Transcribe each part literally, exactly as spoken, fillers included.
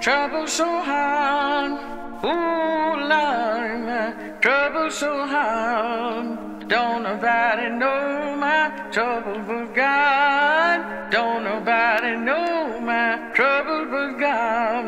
trouble so hard. Ooh, Lord, my trouble so hard. Don't nobody know my trouble but God. Don't nobody know my trouble but God.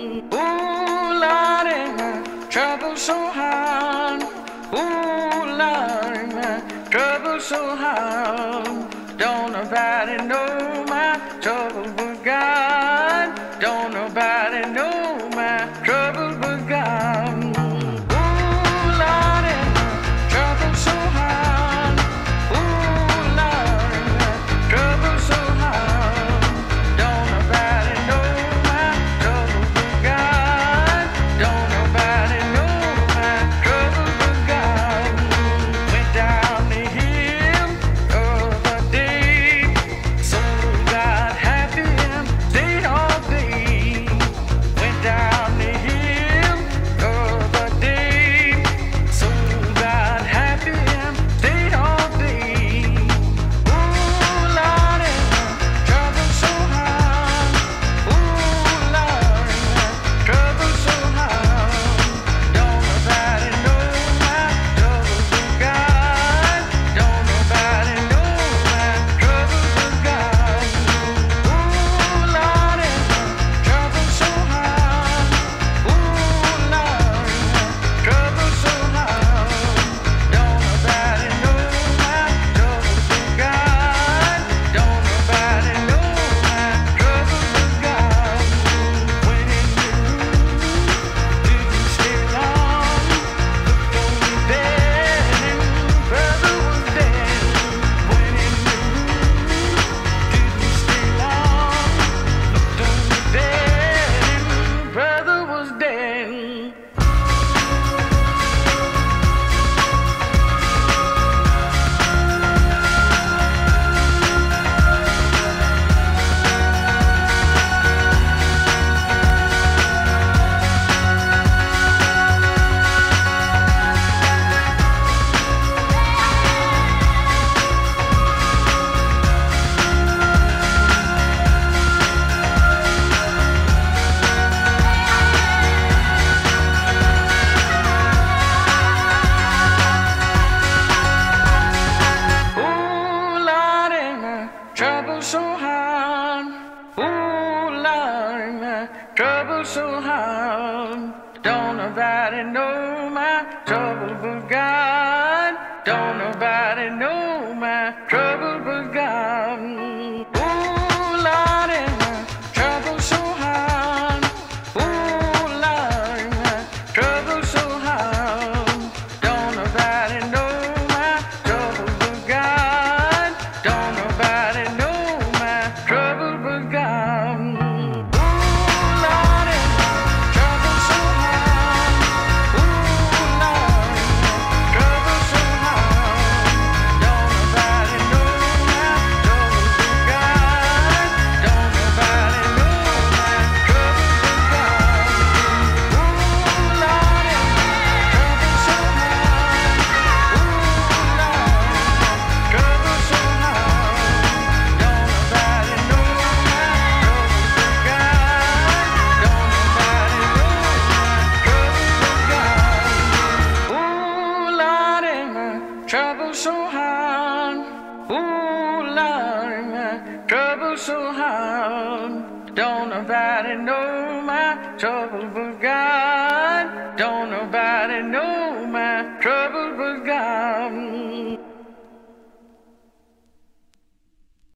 Ooh, Lord, my trouble so hard. Ooh, Lord, my trouble so hard. Don't nobody know my trouble but God. Don't nobody know my trouble but God. Ooh, Lord, my trouble so hard. Ooh, Lord, my trouble so hard. Don't nobody know my trouble but God. Don't nobody know my trouble but God. Went down the hill the other day, so got happy and stayed all day. Went down the hill the other day, so got happy and stayed all day. Ooh, Lord, my trouble so hard. Ooh, Lord, my trouble so hard. Don't nobody know my trouble but God. Don't nobody know my trouble but God. Ooh, Lord, my trouble so hard. Ooh, Lord, my trouble so hard. Don't nobody know my trouble but God. Don't nobody know my trouble but God. When in the room, didn't stay long. Looked on me dead and brother was dead. When in the room, didn't stay long. Looked on me dead and brother was dead. Ooh, Lord, my trouble so hard. Ooh, Lord, my trouble so hard. Don't nobody know my trouble but God. Don't nobody know my trouble but God. Ooh, Lord, my trouble so hard. Ooh, Lord, my trouble so hard. Don't nobody know my trouble but God. Don't nobody know my trouble but God. Ooh, Lord, my trouble so hard. Ooh, Lord, my trouble so hard. Don't nobody know my trouble but God. Don't nobody know my trouble but God. Ooh, Lord, my trouble so hard. Ooh, Lord, my trouble so hard. Don't nobody know my trouble but God. Don't nobody know my trouble but God. Ooh, Lord, my trouble so hard. Ooh, Lord, my trouble so hard. Don't nobody know my trouble but God. Don't nobody know my trouble but God.